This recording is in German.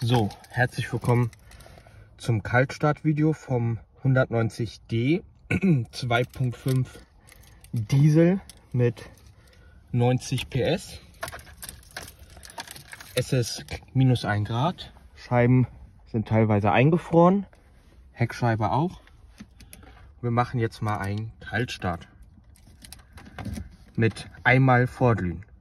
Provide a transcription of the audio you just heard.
So, herzlich willkommen zum Kaltstart-Video vom 190D 2.5 Diesel mit 90 PS. Es ist -1 Grad. Scheiben sind teilweise eingefroren, Heckscheibe auch. Wir machen jetzt mal einen Kaltstart mit einmal Vorglühen.